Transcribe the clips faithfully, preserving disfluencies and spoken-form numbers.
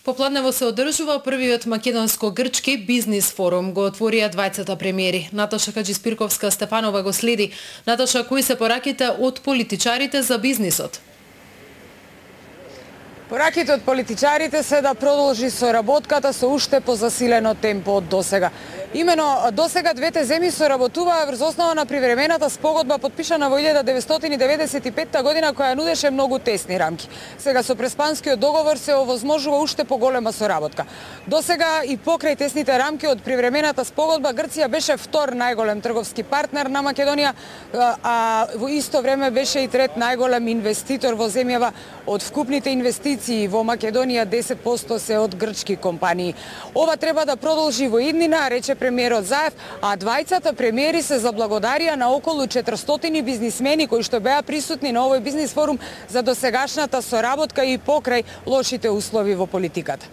Попладнево се одржува првиот македонско-грчки бизнис форум. Го отворија двајцата премиери. Наташа Хаджиспирковска Стефанова го следи. Наташа, кои се пораките од политичарите за бизнисот? Пораките од политичарите се да продолжи соработката со уште позасилено темпо од досега. Имено досега двете земји соработуваа врз основа на привремената спогодба подпишана во илјада деветстотини деветдесет и петта година, која нудеше многу тесни рамки. Сега со Преспанскиот договор се овозможува уште поголема соработка. Досега и покрај тесните рамки од привремената спогодба Грција беше втор најголем трговски партнер на Македонија, а во исто време беше и трет најголем инвеститор во земјава. Од вкупните инвестиции во Македонија десет проценти се од грчки компании. Ова треба да продолжи во иднина, рече премиерот Заев, а двајцата премиери се заблагодарија на околу четиристотини бизнисмени кои што беа присутни на овој бизнис форум за досегашната соработка и покрај лошите услови во политиката.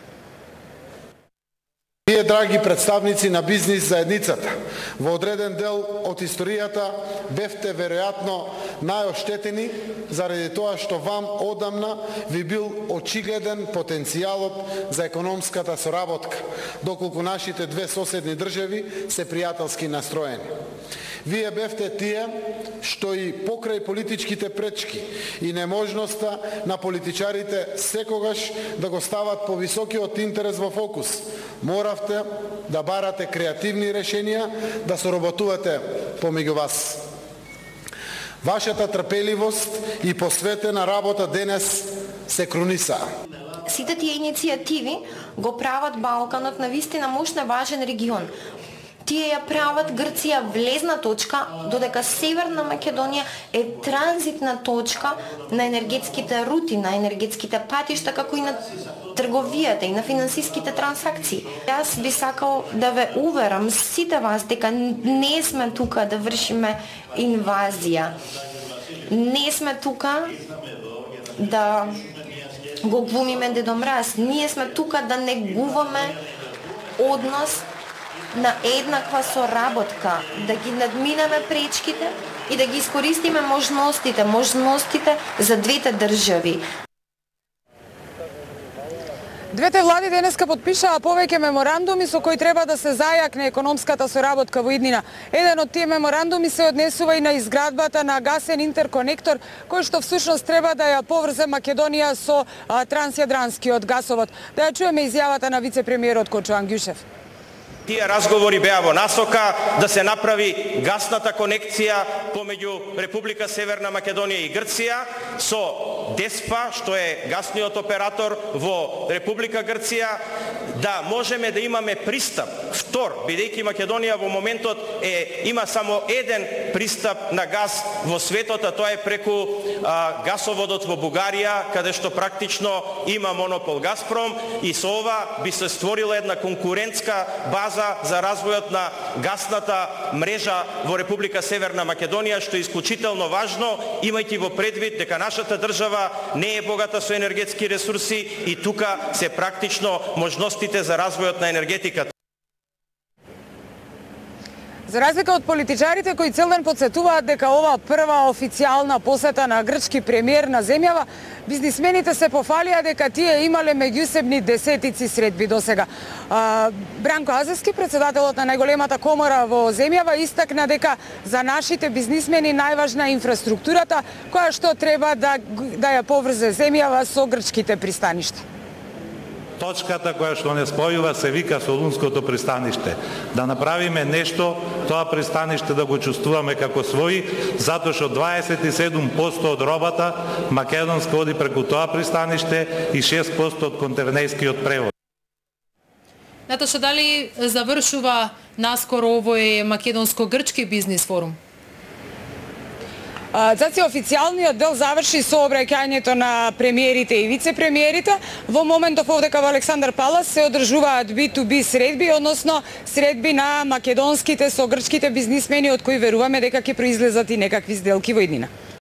Вие, драги представници на бизнис заедницата, во одреден дел од историјата бевте веројатно најоштетени заради тоа што вам одамна ви бил очигледен потенцијалот за економската соработка, доколку нашите две соседни држави се пријателски настроени. Вие бевте тие што и покрај политичките пречки и неможноста на политичарите секогаш да го стават повисокиот интерес во фокус, моравте да барате креативни решенија, да соработувате помеѓу вас. Вашата трпеливост и посветена работа денес се крунисаа. Сите тие иницијативи го прават Балканот на вистина мощна важен регион. Тие ја прават Грција влезна точка, додека Северна Македонија е транзитна точка на енергетските рути, на енергетските патишта, како и на трговијата и на финансиските трансакции. Јас би сакал да ве уверам сите вас дека не сме тука да вршиме инвазија. Не сме тука да го глумиме Дедо Мраз. Ние сме тука да негуваме однос на еднаква соработка, да ги надминеме пречките и да ги искористиме можностите, можностите за двете држави. Двете влади денеска подпишаа повеќе меморандуми со кои треба да се зајакне економската соработка во иднина. Еден од тие меморандуми се однесува и на изградбата на гасен интерконектор, кој што всушност треба да ја поврзе Македонија со а, трансјадранскиот гасовод. Да ја чуеме изјавата на вице-премиерот Кочо Ангјушев. Тие разговори беа во насока да се направи гасната конекција помеѓу Република Северна Македонија и Грција со Деспа, што е гасниот оператор во Република Грција, да можеме да имаме пристап втор, бидејќи Македонија во моментот е има само еден пристап на газ во светот, а тоа е преку а, гасоводот во Бугарија, каде што практично има монопол Газпром, и со ова би се створила една конкурентска база за развојот на гасната мрежа во Република Северна Македонија, што е исклучително важно, имајќи во предвид дека нашата држава не е богата со енергетски ресурси и тука се практично можностите за развојот на енергетиката. За разлика од политичарите кои цел ден подсетуваат дека ова прва официјална посета на грчки премиер на земјава, бизнисмените се пофалија дека тие имале меѓусебни десетици средби досега. Бранко Азевски, председателот на најголемата комора во земјава, истакна дека за нашите бизнисмени најважна е инфраструктурата, која што треба да, да ја поврзе земјава со грчките пристаништа. Точката која што не спојува се вика Солунското пристаниште. Да направиме нешто, тоа пристаниште да го чувствуваме како своји, затоа што дваесет и седум проценти од робата македонска оди преку тоа пристаниште и шест проценти од контейнерскиот превоз. Наташа, дали завршува наскоро овој македонско-грчки бизнис форум? Заци официјалниот дел заврши со обраќањето на премиерите и вице-премиерите. Во моментов овде во Александар Палас се одржуваат би ту би средби, односно средби на македонските со грчките бизнисмени од кои веруваме дека ќе произлезат и некакви сделки во иднина.